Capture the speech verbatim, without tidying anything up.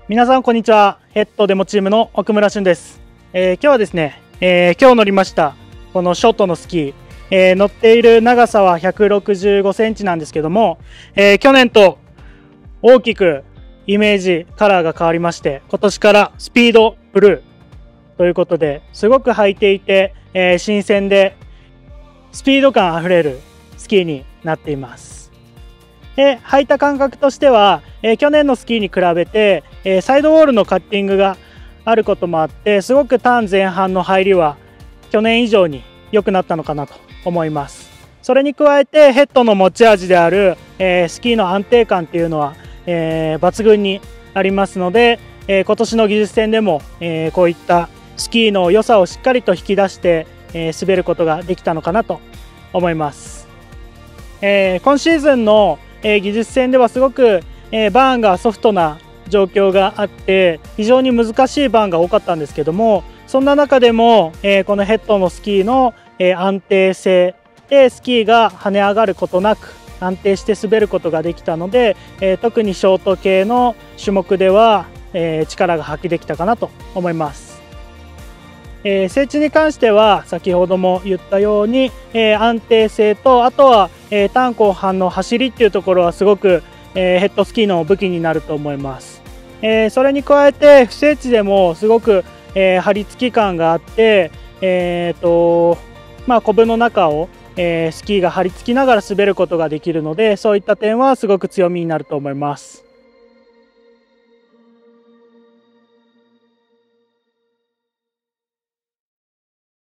皆さんこんにちは。ヘッドデモチームの奥村俊です。えー、今日はですね、えー、今日乗りましたこのショートのスキー、えー、乗っている長さはひゃくろくじゅうごセンチなんですけども、えー、去年と大きくイメージカラーが変わりまして、今年からスピードブルーということですごく履いていて、えー、新鮮でスピード感あふれるスキーになっています。で履いた感覚としては、えー、去年のスキーに比べて、えー、サイドウォールのカッティングがあることもあって、すごくターン前半の入りは去年以上に良くなったのかなと思います。それに加えてヘッドの持ち味である、えー、スキーの安定感っていうのは、えー、抜群にありますので、えー、今年の技術戦でも、えー、こういったスキーの良さをしっかりと引き出して、えー、滑ることができたのかなと思います。えー、今シーズンのえー、技術戦ではすごく、えー、バーンがソフトな状況があって非常に難しいバーンが多かったんですけども、そんな中でも、えー、このヘッドのスキーの、えー、安定性でスキーが跳ね上がることなく安定して滑ることができたので、えー、特にショート系の種目では、えー、力が発揮できたかなと思います。えー、整地に関しては先ほども言ったように、えー、安定性とあとは、えー、ターン後半の走りっていうところはすごく、えー、ヘッドスキーの武器になると思います。えー、それに加えて不整地でもすごく、えー、張り付き感があって、えーとまあ、コブの中を、えー、スキーが張り付きながら滑ることができるので、そういった点はすごく強みになると思います。